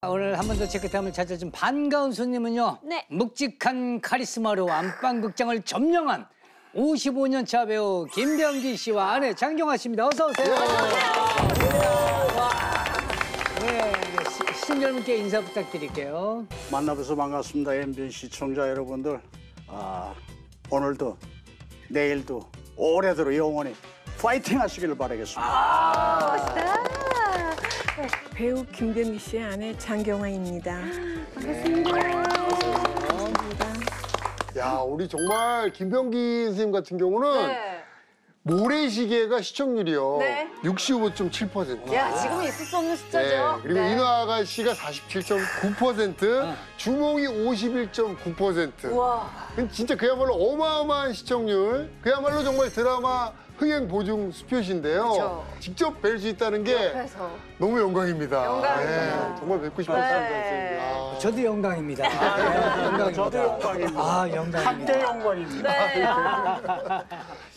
오늘 한 번 더 체크타임을 찾아준 반가운 손님은요. 네. 묵직한 카리스마로 안방극장을 점령한 55년 차 배우 김병기 씨와 아내 장경화 씨입니다. 어서 오세요. 네, 신젊은께 인사 부탁드릴게요. 만나뵈서 반갑습니다. MBN 시청자 여러분들. 오늘도 내일도 올해도 영원히 파이팅 하시길 바라겠습니다. 멋있다. 배우 김병기 씨의 아내 장경화입니다. 야, 우리 정말 김병기 선생님 같은 경우는 네. 모래시계가 시청률이요. 네. 65.7%. 야, 지금은 있을 수 없는 숫자죠. 그리고 네. 인화가 씨가 47.9%, 주몽이 51.9%. 와. 진짜 그야말로 어마어마한 시청률. 그야말로 정말 드라마 흥행 보증 수표신데요. 그쵸. 직접 뵐 수 있다는 게 옆에서. 너무 영광입니다. 영광입니다. 정말 뵙고 싶었습니다. 네. 선생님. 아. 저도 영광입니다. 영광입니다. 저도 영광입니다. 아, 영광입니다. 함께 영광입니다. 네.